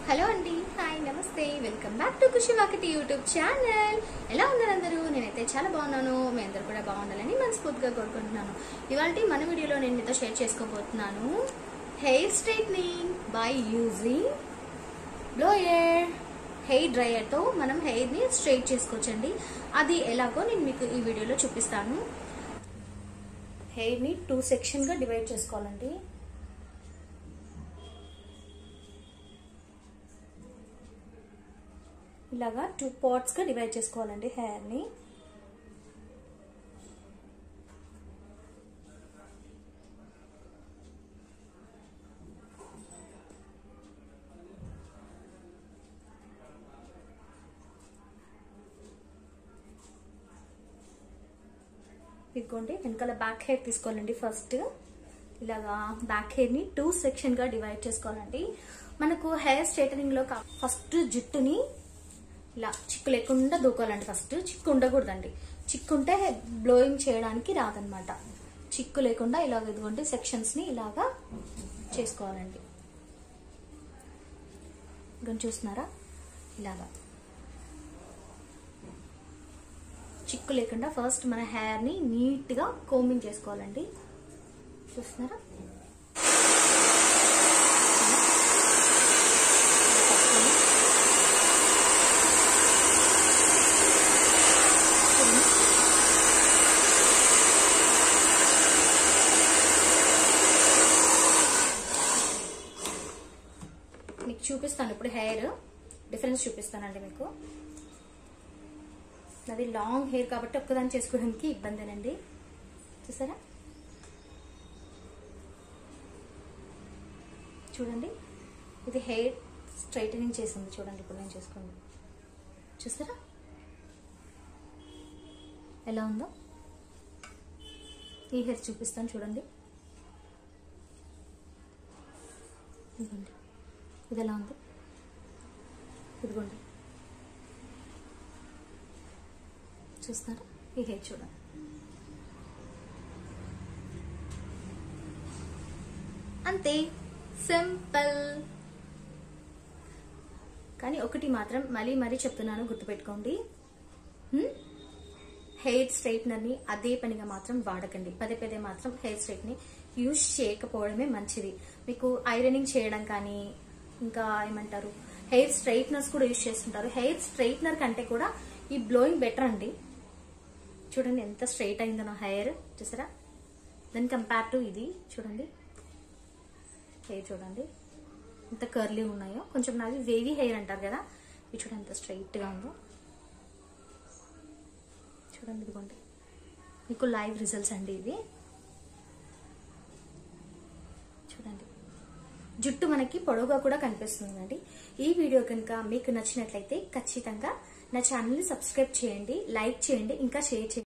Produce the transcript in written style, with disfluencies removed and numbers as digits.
Hello అండి, hi, నమస్తే, welcome back to Khushi Vakiti YouTube channel. ఎలా ఉన్నారు అందరూ? నేనైతే చాలా బాగున్నాను. మీ అందరూ కూడా బాగుండాలని మనస్ఫూర్తిగా కోరుకుంటున్నాను. ఇవాళ మన వీడియోలో నేను మీతో షేర్ చేసుకోబోతున్నాను hair straightening by using blower. Hair dryer తో మనం హెయిర్ ని స్ట్రైట్ చేసుకోవచ్చండి. అది ఎలాగో నేను మీకు ఈ వీడియోలో చూపిస్తాను. హెయిర్ ని 2 సెక్షన్ గా డివైడ్ చేసుకోవాలండి. ఇలాగా 2 పార్ట్స్ గా డివైడ్ చేసుకోవాలండి హెయిర్ ని. ఇదిగోండి, వెనకాల బ్యాక్ హెయిర్ తీసుకోవాలండి. ఫస్ట్ ఇలాగా బ్యాక్ హెయిర్ ని 2 సెక్షన్ గా డివైడ్ చేసుకోవాలండి. మనకు హెయిర్ స్ట్రైటనింగ్ లో ఫస్ట్ జుట్టుని ఇలా చిక్కు లేకుండా దూకోవాలండి. ఫస్ట్ చిక్కు ఉండకూడదండి. చిక్కుంటే బ్లోయింగ్ చేయడానికి రాదనమాట. చిక్కు లేకుండా ఇలాగ ఇదిగోండి సెక్షన్స్ ని ఇలాగా చేసుకోవాలండి. ఇంకా చూస్తున్నారా, ఇలాగా చిక్కు లేకుండా ఫస్ట్ మన హెయిర్ ని నీట్ గా కోంబింగ్ చేసుకోవాలండి. చూస్తున్నారా, మీకు చూపిస్తాను ఇప్పుడు హెయిర్ డిఫరెన్స్ చూపిస్తానండి మీకు. అది లాంగ్ హెయిర్ కాబట్టి ఒక్కదాన్ని చేసుకోవడానికి ఇబ్బందేనండి. చూసారా, చూడండి, ఇది హెయిర్ స్ట్రైటనింగ్ చేసింది. చూడండి ఇప్పుడు నేను చేసుకోండి. చూసారా ఎలా ఉందో? ఈ హెయిర్ చూపిస్తాను చూడండి. ఇదిగోండి, ఇది ఎలా ఉంది? ఇదిగోండి, చూస్తారా? ఈ హెయిర్ చూడండి. అంతే, సింపుల్. కానీ ఒకటి మాత్రం మరీ చెప్తున్నాను, గుర్తుపెట్టుకోండి. హెయిర్ స్ట్రైట్నర్ ని అదే పనిగా మాత్రం వాడకండి. పదే మాత్రం హెయిర్ స్ట్రైట్ ని యూజ్ చేయకపోవడమే మంచిది. మీకు ఐరనింగ్ చేయడం కానీ, ఇంకా ఏమంటారు, హెయిర్ స్ట్రైట్నర్స్ కూడా యూజ్ చేస్తుంటారు. హెయిర్ స్ట్రైట్నర్ కంటే కూడా ఈ బ్లోయింగ్ బెటర్ అండి. చూడండి ఎంత స్ట్రైట్ అయిందో నా హెయిర్. చూసారా, దాని కంపేర్ టు ఇది చూడండి. హెయిర్ చూడండి ఎంత కర్లీ ఉన్నాయో. కొంచెం నాది వేవీ హెయిర్ అంటారు కదా, ఇది చూడండి ఎంత స్ట్రైట్ గా ఉందో. చూడండి, ఇదిగోండి మీకు లైవ్ రిజల్ట్స్ అండి ఇవి. చూడండి, జుట్టు మనకి పొడవుగా కూడా కనిపిస్తుందండి. ఈ వీడియో కనుక మీకు నచ్చినట్లయితే ఖచ్చితంగా నా ఛానల్ ని సబ్స్క్రైబ్ చేయండి, లైక్ చేయండి, ఇంకా షేర్ చేయండి.